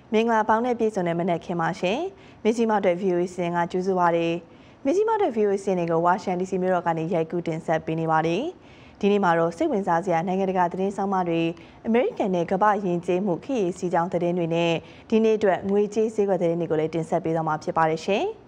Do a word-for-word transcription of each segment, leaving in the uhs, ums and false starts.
မင်္ဂလာပေါင်းနဲ့ပြည့်စုံတဲ့မနက်ခင်းပါရှင်။မြကြီးမတဲ့ ဗီအိုအေ စင်ကကျူးစုပါတယ်။မြကြီးမတဲ့ ဗီအိုအေ စင်တွေကိုဝါရှင်ဒီစီမြို့တော်ကနေရိုက်ကူးတင်ဆက်ပေးနေပါတယ်။ဒီနေ့မှာတော့စိတ်ဝင်စားစရာနိုင်ငံတကာသတင်းဆောင်မတွေအမေရိကန်နဲ့ကမ္ဘာယဉ်ကျေးမှုခေတ်စီကြောင်းသတင်းတွေနဲ့ဒီနေ့အတွက်ငွေကြေးဈေးကွက်သတင်းတွေကိုလည်းတင်ဆက်ပေးသွားမှာဖြစ်ပါတယ်ရှင်။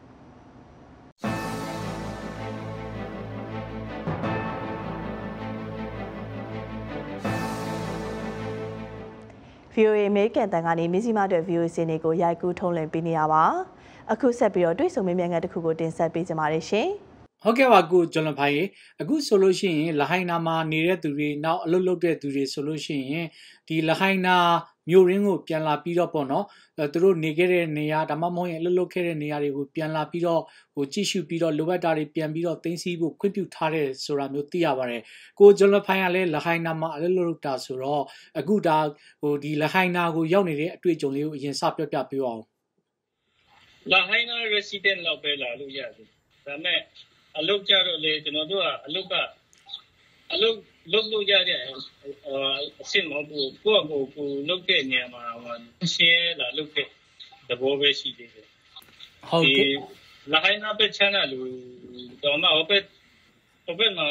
ဗီအိုအေ အမေရိကန်တန်ကနေမြစီမတဲ့ ဗီအိုအေ စင်တွေကိုရိုက်ကူးထုတ်လွှင့်ပေးနေရပါအခုဆက်ပြီးတော့တွေ့ဆုံမေးမြန်းခန်းတစ်ခုကိုတင်ဆက်ပေးကြပါရရှင်ဟုတ်ကဲ့ပါကိုကျွန်တော်ဖိုင်အခုဆိုလို့ရှိရင်လဟိုင်နာမှာနေတဲ့သူတွေနောက်အလုပ်လုပ်တဲ့သူတွေဆိုလို့ရှိရင်ဒီလဟိုင်နာမြို့ရင်းကိုပြန်လာပြီးတော့ပေါ့နော်သူတို့နေခဲ့တဲ့နေရာဒါမှမဟုတ်ရင်အလုပ်လုပ်ခဲ့တဲ့နေရာတွေကိုပြန်လာပြီးတော့ဟိုကြည့်ရှုပြီးတော့လိုအပ်တာတွေပြန်ပြီးတော့သိသိဖို့ခွင့်ပြုထားတဲ့ဆိုတာမျိုးသိရပါတယ်ကိုကျွန်တော်ဖိုင်ကလည်းလဟိုင်နာမှာအလုပ်လုပ်တာဆိုတော့အခုဒါဟိုဒီလဟိုင်နာကိုရောက်နေတဲ့အတွေ့အကြုံလေးကိုအရင်စပြောပြပေးအောင်လဟိုင်နာ resident လောက်ပဲလာလို့ရတယ်ဒါပေမဲ့အလုပ်ကြတော့လေကျွန်တော်တို့ကအလုပ်ကအလုပ်လုပ်လို့ရတဲ့အဆင့်မဟုတ်ဘူးကိုယ့်ကိုယ်ကိုလုပ်တဲ့နေရာမှာရှင်းလာလုပ်တဲ့သဘောပဲရှိသေးတယ်ဟုတ်ကဲ့လဟိုင်နာပဲချမ်းသာလို့တော့မှဟိုဘက်ဟိုဘက်မှာ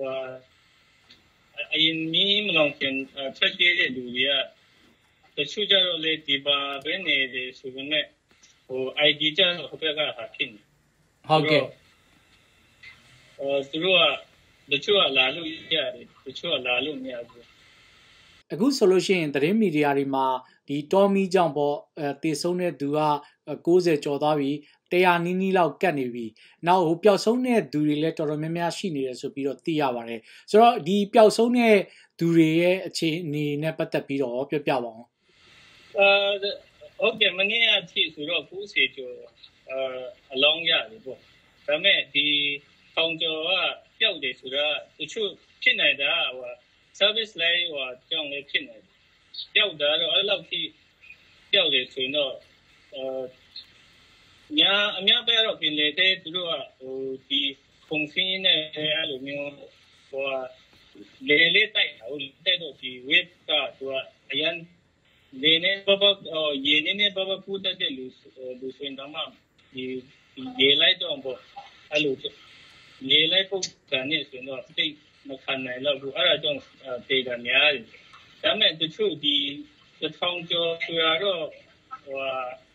အရင်မီးမလောင်ခင်ထွက်ကြတဲ့လူတွေကတချို့ကြတော့လေဒီပါပဲနေတယ်ဆိုပေမဲ့ဟို ไอ ดี ကျတော့ဟိုဘက်ကဟာဖြစ်နေဟုတ်ကဲ့အဲသူတို့ကတချို့ကလာလို့ရတယ်တချို့ကလာလို့မရဘူးအခုဆိုလို့ရှိရင်သတင်းမီဒီယာတွေမှာဒီတော်မီကြောင့်ပေါ့အဲတည်ဆုံးတဲ့သူကကိုးဆယ်ကျော်သွားပြီတရာနီးနီးလောက်ကတ်နေပြီနောက်ဟိုပျောက်ဆုံးတဲ့သူတွေလည်းတော်တော်များများရှိနေတယ်ဆိုပြီးတော့သိရပါတယ်ဆိုတော့ဒီပျောက်ဆုံးတဲ့သူတွေရဲ့အခြေအနေနဲ့ပတ်သက်ပြီးတော့ပြောပြပါအောင်အဲဟုတ်ကဲ့မနေ့ကအထိဆိုတော့ကိုးဆယ်ကျော်အဲအလောင်းရတယ်ပေါ့ဒါပေမဲ့ဒီထောင်ကျော်ကပျောက်တယ်ဆိုတာတချို့ဖြစ်နေတာဟို service line ဟိုကြောင့်လည်းဖြစ်နေတယ်ပျောက်တာတော့အဲ့လောက်ထိပျောက်တယ်ဆိုရင်တော့အဲညာအများပဲတော့ပြင်လေတဲ့သူတို့ကဟိုဒီပုံစင်းနဲ့အဲ့လိုမျိုးဟိုလေလေတိုက်ဟိုတဲ့တော့ဒီ wave ကသူကအရန်လေနေဘဘရေနေနေဘဘပူတဲ့လူလူစင်တော့မှဒီရေလိုက်တော့ပေါ့အဲ့လိုရေလိုက်ပုတ်ကနေဆိုတော့တိတ်မခံနိုင်တော့ဘူးအဲ့ဒါကြောင့်ပေကများတယ်ဒါပေမဲ့တချို့ဒီထောင်ကျော်ဆိုရတော့ဟို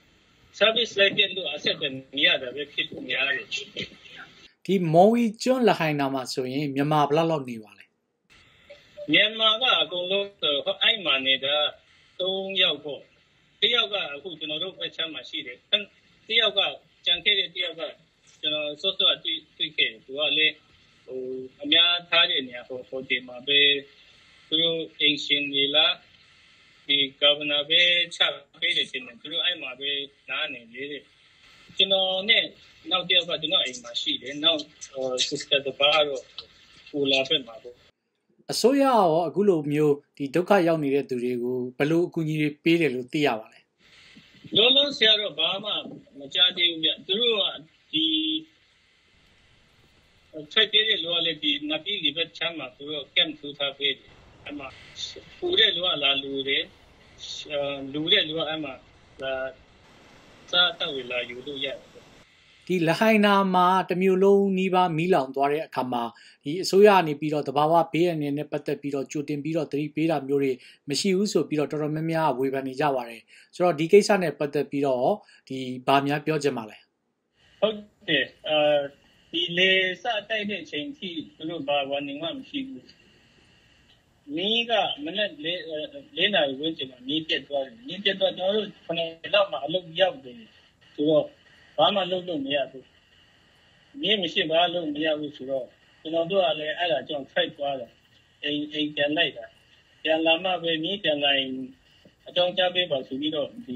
service လိုက်ပြလို့အဆက်တည်းရတာပဲဖြစ်ဖို့များတယ်ဒီမော်ဝီကျွန်းလဟိုင်နာမှာဆိုရင်မြန်မာဘယ်လောက်လောက်နေပါလဲမြန်မာကအကုန်လုံးဟိုအဲ့မှာနေတာသုံးယောက်ပေါ့တယောက်ကအခုကျွန်တော်တို့အချမ်းမှာရှိတယ်တယောက်ကကြံခဲ့တဲ့တယောက်ကကျွန်တော်စောစောတွေ့တွေ့ခဲ့သူကလေဟိုအများထားတဲ့နေရာဟိုဟိုဒီမှာပဲသူတို့အင်ရှင်နေလားဒီဂဗနာပဲချပေးတယ်ရှင်သူတို့အဲ့မှာပဲနားနေလေတဲ့ကျွန်တော်နဲ့နောက်တယောက်ကကျွန်တော်အိမ်မှာရှိတယ်နောက်စစ္စတာတပါတော့ကိုလာဖက်မှာပေါ့အစိုးရရောအခုလိုမျိုးဒီဒုက္ခရောက်နေတဲ့သူတွေကိုဘယ်လိုအကူအညီတွေပေးတယ်လို့သိရပါလဲလောလောဆရာတော့ဘာမှမကြားသေးဘူးဗျသူတို့ကဒီထွက်ပြေးတဲ့လူကလည်းဒီနပီလီဘတ်ချမ်းမှာသူတို့ကမ်ထူထားပေးတယ်အမှပူတဲ့လူကလာလူတယ်လူတဲ့လူကအဲ့မှာလာစားတော့လာယူလို့ရတယ်ဒီလဟိုင်နာမှာတမျိုးလုံးနီးပါးမီးလောင်သွားတဲ့အခါမှာဒီအစိုးရအနေပြီးတော့တဘာဝဘေးအန္တရာယ်နဲ့ပတ်သက်ပြီးတော့ကြိုတင်ပြီးတော့သတိပေးတာမျိုးတွေမရှိဘူးဆိုပြီးတော့တော်တော်များများဝေဖန်နေကြပါတယ်ဆိုတော့ဒီကိစ္စနဲ့ပတ်သက်ပြီးတော့ဒီဘာများပြောချင်ပါလဲဟုတ်တယ်အဲဒီလေစတိုက်တဲ့ချိန်ထိသူတို့ဘာဝန်နေမှမရှိဘူးမီးကမနေ့လေးလေးနာရီဝန်းကျင်မှာမီးပြတ်သွားတယ်မီးပြတ်သွားကျွန်တော်တို့ခဏလောက်မှအလုပ်ရောက်တယ်ဆိုတော့ဘာမှလုပ်လို့မရဘူးမင်းမရှိဘာလုပ်မရဘူးဆိုတော့ကျွန်တော်တို့ကလည်းအဲ့ဒါကြောင့်ဖိုက်သွားတယ်အိမ်အိမ်ပြန်လိုက်တာပြန်လာမှပဲမင်းပြန်လာရင်အကြောင်းကြားပေးပါဆိုပြီးတော့ဒီ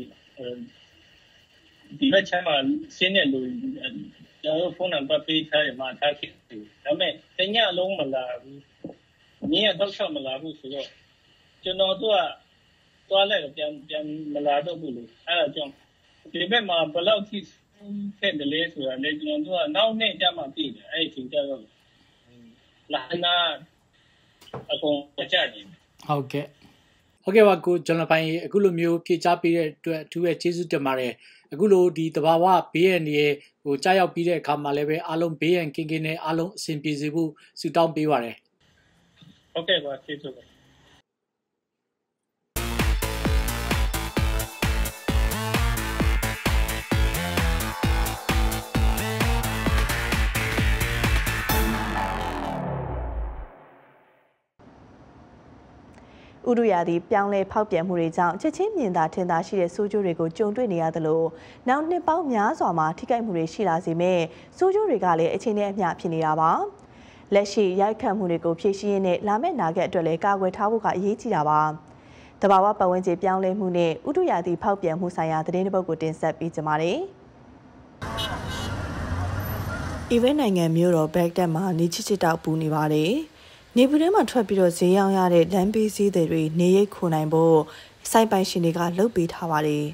ဒီဘက်ချမ်းမှာဆင်းတဲ့လူကျွန်တော်ဖုန်းနံပါတ်ပေးထားတယ်မှာထားခဲ့တယ်ဒါပေမဲ့တညလုံးမလာဘူးမင်းကတော့ချက်မလာဘူးဆိုတော့ကျွန်တော်တို့ကသွားလိုက်တော့ပြန်ပြန်မလာတော့ဘူးလို့အဲ့ဒါကြောင့်ဒီဘက်မှာဘယ်လောက်ထိခဲ့တယ်လဲဆိုတာလေကျွန်တော်တို့ကနောက်နေ့ကျမှသိတယ်အဲ့ဒီချိန်ကျတော့လာနာအကုန်ကြကြတယ်ဟုတ်ကဲ့ဟုတ်ကဲ့ပါကိုကျွန်တော်ပိုင်းအခုလိုမျိုးဖြည့်ချပေးတဲ့အတွက်အထူးပဲကျေးဇူးတင်ပါတယ်အခုလိုဒီတဘာဝဘေးရန်တွေဟိုကြားရောက်ပြီးတဲ့အခါမှာလည်းပဲအားလုံးဘေးရန်ကင်းကင်းနဲ့အားလုံးအဆင်ပြေစေဖို့ဆုတောင်းပေးပါတယ်ဟုတ်ကဲ့ပါကျေးဇူးပါဥရုယာသည်ပြောင်းလဲဖောက်ပြန်မှုတွေကြောင့်ချက်ချင်းမြင်သာထင်သာရှိတဲ့ဆိုးကျိုးတွေကိုကြုံတွေ့နေရသလိုနောက်နှစ်ပေါင်းများစွာမှာထိခိုက်မှုတွေရှိလာစေမဲ့ဆိုးကျိုးတွေကလည်းအချိန်နဲ့အမျှဖြစ်နေတာပါလက်ရှိရိုက်ခတ်မှုတွေကိုဖြည့်ရှင်းရင်းနဲ့လာမယ့်နာဂတ်အတွက်လည်းကာကွယ်ထားဖို့ကအရေးကြီးတာပါတဘာဝပတ်ဝန်းကျင်ပြောင်းလဲမှုနဲ့ဥရုယာသည်ဖောက်ပြန်မှုဆိုင်ရာသတင်းတစ်ပုဒ်ကိုတင်ဆက်ပေးကြပါမယ်အီရတ်နိုင်ငံမြို့တော်ဘက်ဂဒက်မှာနေချစ်ချစ်တောက်ပူနေပါတယ်နေပူထဲမှာထွက်ပြီးတော့ဈေးရောင်းရတဲ့လမ်းဘေးဈေးတွေနေရိတ်ခိုနိုင်ဖို့စိုက်ပိုင်ရှင်တွေကလှုပ်ပေးထားပါတယ်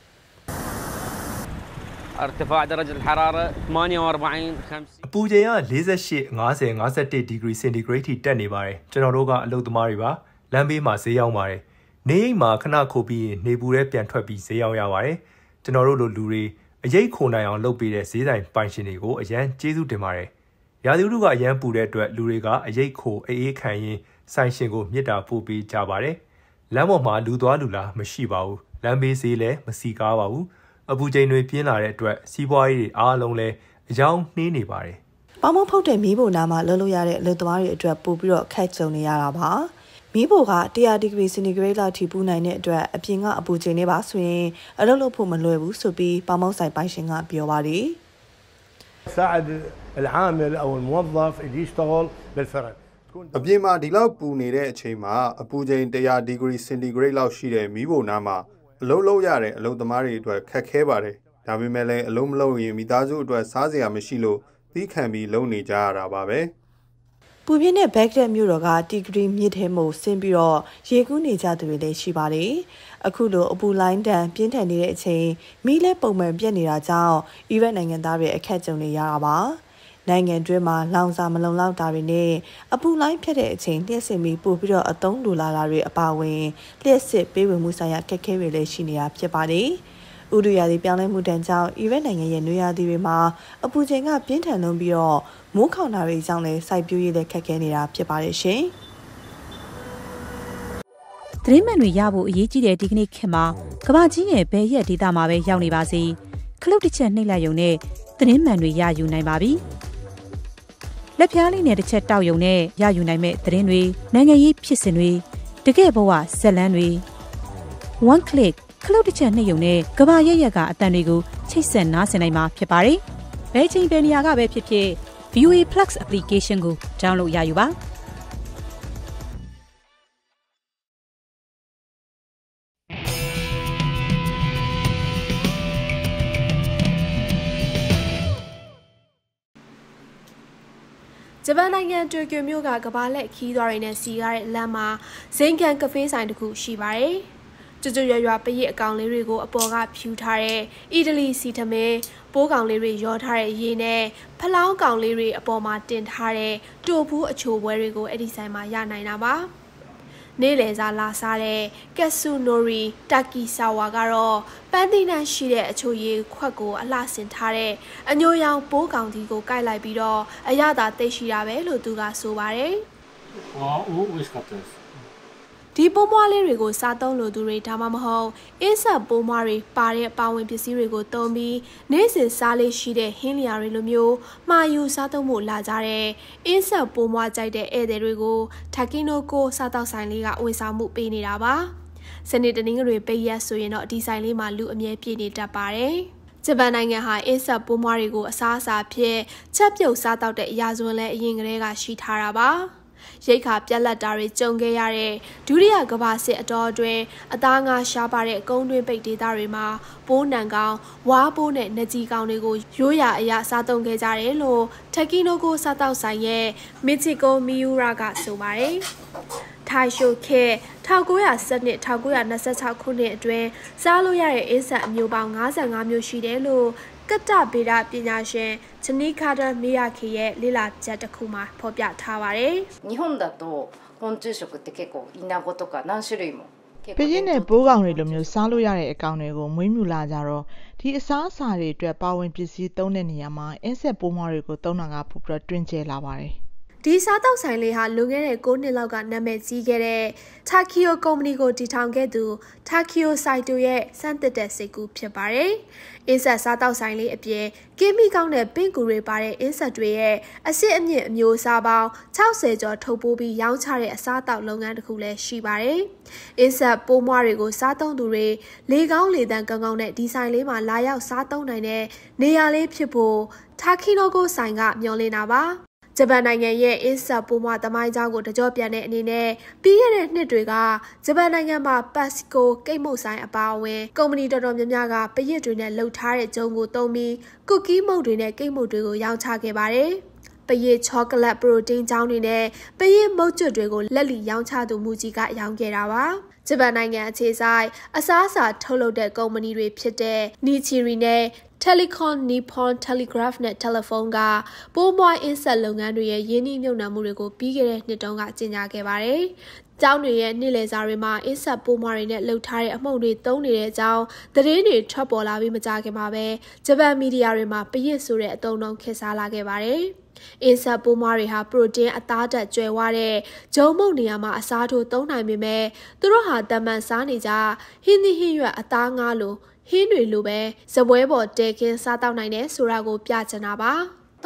ارتفاع درجة الحرارة ثمانية وأربعين خمسين အပူချိန်က၄၈ ၅၀ ၅၁ ဒီဂရီစင်တီဂရိတ်ထိတက်နေပါတယ်ကျွန်တော်တို့ကအလုပ်သမားတွေပါလမ်းဘေးမှာဈေးရောင်းပါတယ်နေရိတ်မှာခဏခိုးပြီးနေပူထဲပြန်ထွက်ပြီးဈေးရောင်းရပါတယ်ကျွန်တော်တို့လိုလူတွေအရိတ်ခိုနိုင်အောင်လုပ်ပေးတဲ့ဈေးဆိုင်ပိုင်ရှင်တွေကိုအရန်ကျေးဇူးတင်ပါတယ်ရာသီဥတုကအရန်ပူတဲ့အတွက်လူတွေကအရိတ်ခိုအေးအေးခံရင်ဆိုင်ရှင်ကိုမြစ်တာပို့ပေးကြပါတယ်လမ်းပေါ်မှာလူသွားလူလာမရှိပါဘူးလမ်းဘေးဈေးလည်းမစီကားပါဘူးအပူချိန်တွေပြင်းလာတဲ့အတွက်စီးပွားရေးတွေအားလုံးလည်းအယောင်နှေးနေပါတယ်ပေါင်းမဖုတ်တဲ့မီးဖိုနာမှာလှုပ်လို့ရတဲ့အလုပ်သမားတွေအတွက်ပို့ပြီးတော့ခက်ကြုံနေရတာပါမီးဖိုက၁၀၀ဒီဂရီစင်တီဂရိတ်လောက်ထိပူနိုင်တဲ့အတွက်အပြင်ကအပူချိန်တွေပါဆိုရင်အလုပ်လုပ်ဖို့မလွယ်ဘူးဆိုပြီးပေါင်းမောက်ဆိုင်ပိုင်ရှင်ကပြောပါတယ် ساعد العامل او الموظف اللي يشتغل بالفرن အပြင်မှာဒီလောက်ပူနေတဲ့အချိန်မှာအပူချိန်၁၀၀ဒီဂရီစင်တီဂရိတ်လောက်ရှိတဲ့မီးဖိုနားမှာအလုပ်လုပ်ရတဲ့အလုပ်သမားတွေအတွက်ခက်ခဲပါတယ်ဒါပေမဲ့လည်းအလုပ်မလုပ်ရင်မိသားစုအတွက်စားစရာမရှိလို့သီးခံပြီးလုပ်နေကြရတာပါပဲပူပြင်းတဲ့ဘက်ဂဒက်မြို့တော်ကတီဂရီမြစ်ထဲမှာဆင်းပြီးတော့ရေကူးနေကြသူတွေလည်းရှိပါတယ်အခုလိုအပူလိုင်းတန်ပြင်းထန်နေတဲ့အချိန်မီးလဲပုံမှန်ပြတ်နေတာကြောင့်အီရတ်နိုင်ငံသားတွေအခက်ကြုံနေရတာပါနိုင်ငံတွင်းမှာလောင်စာမလုံလောက်တာတွေနဲ့အပူလိုင်းဖြတ်တဲ့အချိန်လျှက်စစ်မီပို့ပြီးတော့အသုံးလိုလာတာတွေအပါအဝင်လျှက်စစ်ပေးဝင်မှုဆိုင်ရာခက်ခဲတွေလည်းရှိနေတာဖြစ်ပါတယ်ဥရုယာသည်ပြောင်းလဲမှုတန်ကြောင့်အီရတ်နိုင်ငံရဲ့နွေရာသီတွေမှာအပူချိန်ကပြင်းထန်လွန်းပြီးတော့မိုးခေါင်တာတွေကြောင့်လည်းစိုက်ပျိုးရေးလည်းခက်ခဲနေတာဖြစ်ပါတယ်ရှင်သတင်းမှန်တွေရဖို့အရေးကြီးတဲ့ဒီကနေ့ခေတ်မှာကမ္ဘာကြီးရဲ့ဘယ်ရက်ဒေသမှာပဲရောက်နေပါစေခလုတ်တစ်ချက်နှိပ်လိုက်ရုံနဲ့သတင်းမှန်တွေရယူနိုင်ပါပြီလက်ဖြားလေးနဲ့တစ်ချက်တောက်ရုံနဲ့ရယူနိုင်မဲ့သတင်းတွေနိုင်ငံရေးဖြစ်စဉ်တွေတကယ့်ဘဝဇက်လန်းတွေ one click ခလုတ်တစ်ချက်နှိပ်ရုံနဲ့ကမ္ဘာရဲ့ရက်ကအတန်တွေကိုချိတ်ဆက်နားဆင်နိုင်မှာဖြစ်ပါတယ်ဘယ်ချိန်ဘယ်နေရာကပဲဖြစ်ဖြစ် ဗီအိုအေ Plus application ကို download ရယူပါဂျပန်နိုင်ငံတိုကျိုမြို့ကကမ္ဘာလက်ခီးသွားတွေနဲ့စီကားတဲ့လမ်းမှာဇိမ်ကန်ကဖေးဆိုင်တစ်ခုရှိပါတယ်။ကျွတ်ကျွတ်ရွရွပရစ်အကောင်လေးတွေကိုအပေါ်ကဖြူထားတဲ့အီတလီစီထမင်းပိုးကောင်လေးတွေရောထားတဲ့ရေနဲ့ဖလောင်းကောင်လေးတွေအပေါ်မှာတင်ထားတဲ့တိုဖူးအချိုပွဲတွေကိုအဲ့ဒီဆိုင်မှာရနိုင်တာပါ။နေ့လယ်စာလာစားတဲ့ကက်ဆူနိုရီတာကီဆာဝါကတော့ပန်းသီးနှံရှိတဲ့အချိုရည်ခွက်ကိုအလှဆင်ထားတဲ့အညိုရောင်ပိုးကောင်ဒီကိုကိုက်လိုက်ပြီးတော့အရသာသိရှိတာပဲလို့သူကဆိုပါတယ်။အော်အိုးဝစ်ကတ်စ်ဒီပိုးမွားလေးတွေကိုစားသုံးလို့သူတွေဒါမှမဟုတ်အင်းဆက်ပိုးမွားတွေပါတဲ့ပါဝင်ပစ္စည်းတွေကိုသုံးပြီးနေ့စဉ်စားလေးရှိတဲ့ဟင်းလျာတွေလိုမျိုးမှာယူစားသုံးဖို့လာကြတဲ့အင်းဆက်ပိုးမွားကြိုက်တဲ့ဧည့်သည်တွေကိုထက်ကီနိုကိုစားတောက်ဆိုင်လေးကဝန်ဆောင်မှုပေးနေတာပါစနေတနင်္ဂနွေပိတ်ရက်ဆိုရင်တော့ဒီဆိုင်လေးမှာလူအမြဲပြည့်နေတတ်ပါတယ်ဂျပန်နိုင်ငံဟာအင်းဆက်ပိုးမွားတွေကိုအစားအစာဖြစ်ချက်ပြုတ်စားတောက်တဲ့အရာစွန်းလဲအရင်ကတည်းကရှိထားတာပါရိတ်ခါပြက်လက်တာတွေကြုံခဲ့ရတဲ့ဒုတိယကမ္ဘာစစ်အတော်အတွင်းအသားငါရှားပါတဲ့ကုန်းတွင်းပိတ်ဒေသတွေမှာပိုးနံကောင်ဝါးပိုးနဲ့နှကြီးကောင်တွေကိုရိုးရာအရာစားသုံးခဲ့ကြတယ်လို့ထက်ကီနိုကိုစားတောက်ဆိုင်ရဲ့မီချီကိုမီယူရာကဆိုပါတယ်ထိုင်ရှိုခေ၁၉၁၂ ၁၉၂၆ခုနှစ်အတွင်းစားလို့ရတဲ့အင်းဆက်အမျိုးပေါင်း၅၅မျိုးရှိတယ်လို့ကတ္တဗေဒပညာရှင်ချနီကာတာမီယာခေရဲ့လေ့လာချက်တစ်ခုမှာဖော်ပြထားပါတယ်日本だと昆虫食って結構イナゴとか何種類もတဘယင်းနဲ့ပိုးကောင်တွေလိုမျိုးစားလို့ရတဲ့အကောင်တွေကိုမွေးမြူလာကြတော့ဒီအစားအစာတွေအတွက်ပါဝင်ပစ္စည်းသုံးတဲ့နေရာမှာအင်းဆက်ပိုးမွားတွေကိုသုံးတာကပိုပြီးတွင်ကျဲလာပါတယ်ဒီစားတောက်ဆိုင်လေးဟာလွန်ခဲ့တဲ့၉နှစ်လောက်ကနာမည်ကြီးခဲ့တဲ့ Takio ကုမ္ပဏီကိုတည်ထောင်ခဲ့သူ Takio Saito ရဲ့စမ်းသစ်တဲ့စိတ်ကူးဖြစ်ပါတယ်။အင်းဆက်စားတောက်ဆိုင်လေးအပြင်ကင်းမီကောင်းတဲ့ပင့်ကူတွေပါတဲ့အင်းဆက်တွေရဲ့အစစ်အမြင့်အမျိုးအစားပေါင်း၆၀ကျော်ထုတ်ပိုးပြီးရောင်းချတဲ့အစားအသောက်လုပ်ငန်းတစ်ခုလည်းရှိပါတယ်။အင်းဆက်ပိုးမွားတွေကိုစားသုံးသူတွေလေကောင်းလေသန့်ကောင်းကောင်းနဲ့ဒီဆိုင်လေးမှာလာရောက်စားသုံးနိုင်တဲ့နေရာလေးဖြစ်ဖို့ Takinoko ဆိုင်ကမျှော်လင့်တာပါ။ဂျပန်နိုင်ငံရဲ့အင်းဆက်ပိုးမွားသမိုင်းကြောင်းကိုတကြောပြန်တဲ့အနေနဲ့ပြီးခဲ့တဲ့နှစ်တွေကဂျပန်နိုင်ငံမှာ Pasco ကိတ်မုတ်ဆိုင်အပါအဝင်ကုမ္ပဏီတော်တော်များများကပရစ်တွေနဲ့လှုပ်ထားတဲ့ဂျုံကိုသုံးပြီးကုကီးမုတ်တွေနဲ့ကိတ်မုတ်တွေကိုရောင်းချခဲ့ပါတယ်။ပရစ်ချောကလက်ပရိုတင်းကြောင်းတွေနဲ့ပရစ်မုတ်ကျွတ်တွေကိုလက်လီရောင်းချသူမူကြီးကရောင်းခဲ့တာပါ။ဂျပန်နိုင်ငံအခြေစိုက်အစားအစာထုတ်လုပ်တဲ့ကုမ္ပဏီတွေဖြစ်တဲ့ Nichiri နဲ့Telecom Nippon Telegraph နဲ့ Telephone ကပိုးမွားအင်းဆက်လုပ်ငန်းတွေရဲ့ရင်းနှီးမြှုပ်နှံမှုတွေကိုပြီးခဲ့တဲ့နှစ်တုန်းကကြေညာခဲ့ပါတယ်။ကျောင်းတွေရဲ့နေ့လည်စာတွေမှာအင်းဆက်ပိုးမွားတွေနဲ့လှုပ်ထားတဲ့အမှုန့်တွေသုံးနေတဲ့အကြောင်းသတင်းတွေထွက်ပေါ်လာပြီးမကြာခင်မှာပဲဂျပန်မီဒီယာတွေမှာပရစ်ဆိုတဲ့အသုံးအနှုန်းခေတ်စားလာခဲ့ပါတယ်။အင်းဆက်ပိုးမွားတွေဟာပရိုတင်းအသားဓာတ်ကျွဲဝတဲ့ဂျုံမုတ်နေရာမှာအစားထိုးသုံးနိုင်ပေမဲ့သူတို့ဟာတမန်စားနေကြဟင်းသီးဟင်းရွက်အသားငါးလိုဟင်းတွေလိုပဲဇပွဲပေါ်တဲခင်းစားတောက်နိုင်တယ်ဆိုတာကိုပြချင်တာပါ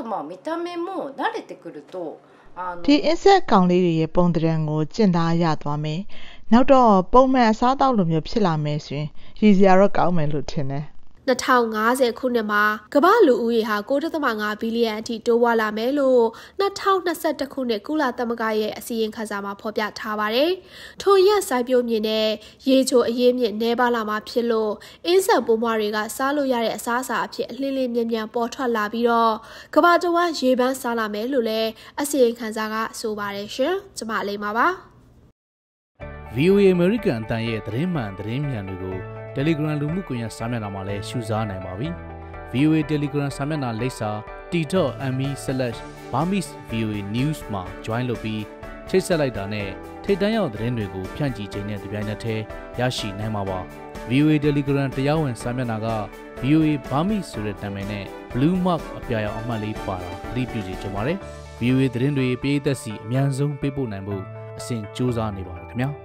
ဒီအင်းဆက်ကောင်လေးတွေရဲ့ပုံသဏ္ဍာန်ကိုကျင့်သားရသွားမယ်နောက်တော့ပုံမှန်အစားတောက်လိုမျိုးဖြစ်လာမယ်ဆိုရင်ရည်စရာတော့ကောင်းမယ်လို့ထင်တယ်၂၀၅၀ခုနှစ်မှာကမ္ဘာလူဦးရေဟာ၉.၅ဘီလီယံအထိတိုးပွားလာမယ်လို့၂၀၂၁ခုနှစ်ကုလသမဂ္ဂရဲ့အစည်းအဝေးခန်းစာမှာဖော်ပြထားပါတယ်။ထိုရက်စိုက်ပျိုးမြေနဲ့ရေချိုအရေးမြင့်နှဲပါလာမှာဖြစ်လို့အင်းဆက်ပိုးမွားတွေကစားလို့ရတဲ့အစားအစာအဖြစ်အလင်းလေးမြင်မြန်ပေါ်ထွက်လာပြီးတော့ကမ္ဘာတဝန်းရေပန်းစားလာမယ်လို့လည်းအစည်းအဝေးခန်းစာကဆိုပါတယ်ရှင်။ကျွန်မလေးပါပါ။ V O A American အတန်ရဲ့သတင်းမှန်သတင်းမြန်တွေကိုTelegram လူမှုကွန်ရက်စာမျက်နှာမှာလည်းရှုစားနိုင်ပါပြီ။ V O A Telegram စာမျက်နှာလိပ်စာ t dot m e slash burmese v o a news မှာ join လုပ်ပြီးချိတ်ဆက်လိုက်တာနဲ့ထိပ်တန်းရောက်သတင်းတွေကိုဖြန့်ကြည့်ခြင်းနဲ့တပြိုင်နက်တည်းရရှိနိုင်မှာပါ။ V O A Telegram တရားဝင်စာမျက်နှာက V O A Burmese ဆိုတဲ့နာမည်နဲ့ Blue Mark အပြာရောင်အမှတ်လေးပါတာသတိပြုစီကြပါတယ်။ V O A သတင်းတွေပြည်သက်စီအများဆုံးပေးပို့နိုင်ဖို့အစဉ်ကြိုးစားနေပါတယ်ခင်ဗျာ။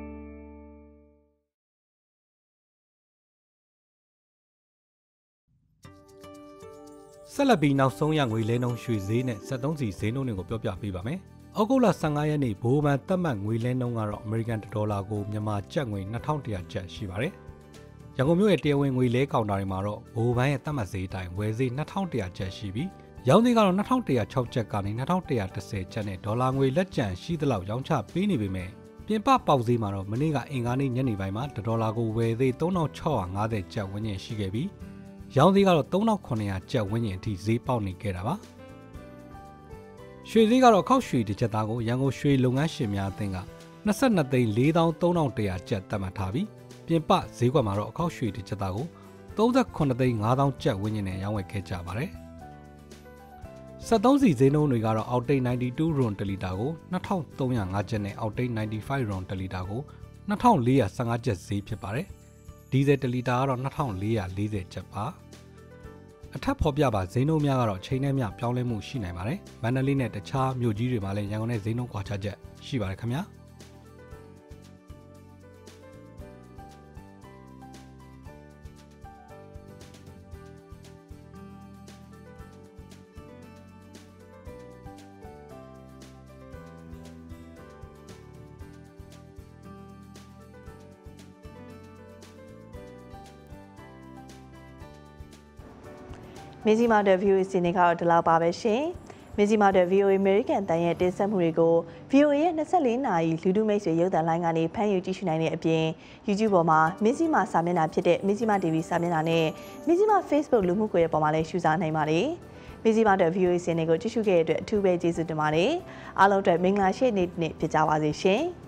ဆက်လက်ပြီးနောက်ဆုံးရငွေလဲနှုန်းရွှေဈေးနဲ့စက်သုံးစီဈေးနှုန်းတွေကိုပြောပြပေးပါမယ်။ဩဂုတ်လ၁၅ရက်နေ့ဘိုးဘန်သတ်မှတ်ငွေလဲနှုန်းကတော့အမေရိကန်ဒေါ်လာကိုမြန်မာကျပ်ငွေ၂ထောင်၁ရာကျပ်ရှိပါတယ်။ရန်ကုန်မြို့ရဲ့တရားဝင်ငွေလဲကောင်တာတွေမှာတော့ဘိုးဘန်ရဲ့သတ်မှတ်ဈေးအတိုင်းဝယ်ဈေး၂ထောင်၁ရာကျပ်ရှိပြီးရောင်းဈေးကတော့၂ထောင်၁ရာ၆ကျပ်ကနေ၂ထောင်၁ရာ၁၀ကျပ်နဲ့ဒေါ်လာငွေလက်ကျန်ရှိသလောက်ရောင်းချပေးနေပေမဲ့ပြင်ပပေါက်ဈေးမှာတော့မနေ့ကအင်္ဂါနေ့ညနေပိုင်းမှာဒေါ်လာကိုဝယ်ဈေး၃ထောင်၆ရာ၅ဆယ်ကျပ်ဝန်းကျင်ရှိခဲ့ပြီးရောင်းဈေးကတော့၃ထောင်၇ရာကျပ်ဝန်းကျင်အထိဈေးပေါက်နေခဲ့တာပါရွှေဈေးကတော့ခောက်ရွှေတစ်ချက်သားကိုရန်ကုန်ရွှေလုပ်ငန်းရှင်များအသင်းက၂၂သိန်း၄သောင်း၃ထောင်၁ရာကျပ်သတ်မှတ်ထားပြီးပြင်ပဈေးကွက်မှာတော့အခောက်ရွှေတစ်ချက်သားကို၃၇သိန်း၅သောင်းကျပ်ဝန်းကျင်နဲ့ရောင်းဝယ်ခဲ့ကြပါတယ်စက်သုံးစီဈေးနှုန်းတွေကတော့အောက်တိတ်၉၂ရွန်တလီတာကို၂ထောင်၃ရာ၅ကျပ်နဲ့အောက်တိတ်၉၅ရွန်တလီတာကို၂ထောင်၄ရာ၁၅ကျပ်ဈေးဖြစ်ပါတယ်ဒီဇယ်တလီတာကတော့၂ထောင်၄ရာ၄၀ကျပ်ပါအထက်ဖော်ပြပါဈေးနှုန်းများကတော့ချိန်နဲ့မျှပြောင်းလဲမှုရှိနိုင်ပါတယ်။မန္တလေးနဲ့တခြားမြို့ကြီးတွေမှာလည်းရန်ကုန်နဲ့ဈေးနှုန်းကွာခြားချက်ရှိပါတယ်ခင်ဗျာ။မင်းကြီးမာတဲ့ V O A စီနေကတော့ဒီလောက်ပါပဲရှင်မင်းကြီးမာတဲ့ V O A American တန်ရဲ့တင်ဆက်မှုတွေကို V O A ရဲ့၂၄နာရီလူထုမိတ်ဆွေရုပ်သံလိုင်းကနေဖမ်းယူကြည့်ရှုနိုင်တဲ့အပြင် YouTube ပေါ်မှာမင်းကြီးမာစာမျက်နှာဖြစ်တဲ့မင်းကြီးမာ T V စာမျက်နှာနဲ့မင်းကြီးမာ Facebook လူမှုကွန်ရက်ပေါ်မှာလည်းရှုစားနိုင်ပါတယ်မင်းကြီးမာတဲ့ V O A စီနေကိုကြည့်ရှုခဲ့တဲ့အတွက်အထူးပဲကျေးဇူးတင်ပါတယ်အားလုံးအတွက်မင်္ဂလာရှိနေ့နေ့ဖြစ်ကြပါစေရှင်